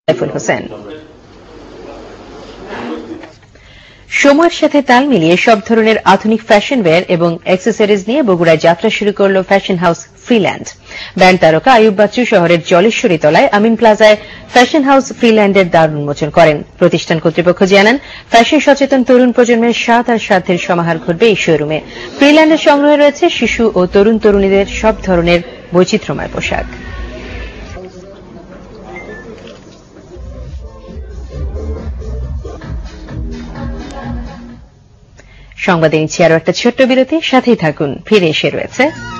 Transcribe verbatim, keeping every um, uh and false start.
সাইফুল হোসেন। সময়ের সাথে তাল মিলিয়ে সব ধরনের আধুনিক ফ্যাশন ওয়্যার এবং অ্যাক্সেসরিজ নিয়ে বগুড়ায় যাত্রা শুরু করল ফ্যাশন হাউস ফ্রিল্যান্ড। ব্যান্ড তারকা আয়ুব বাচ্চু শহরের জলেশ্বরীতলায় আমিন প্লাজায় ফ্যাশন হাউস ফ্রিল্যান্ডের দ্বার উন্মোচন করেন। প্রতিষ্ঠান কর্তৃপক্ষ জানান, ফ্যাশন সচেতন তরুণ প্রজন্মের স্বাদ আর সাধ্যের সমাহার ঘটবে এই শোরুমে। ফ্রিল্যান্ডের সংগ্রহে রয়েছে শিশু ও তরুণ তরুণীদের সব ধরনের বৈচিত্র্যময় পোশাক। সংবাদে নিচ্ছি আরো একটা ছোট্ট বিরতি, সাথেই থাকুন, ফিরে এসে রয়েছে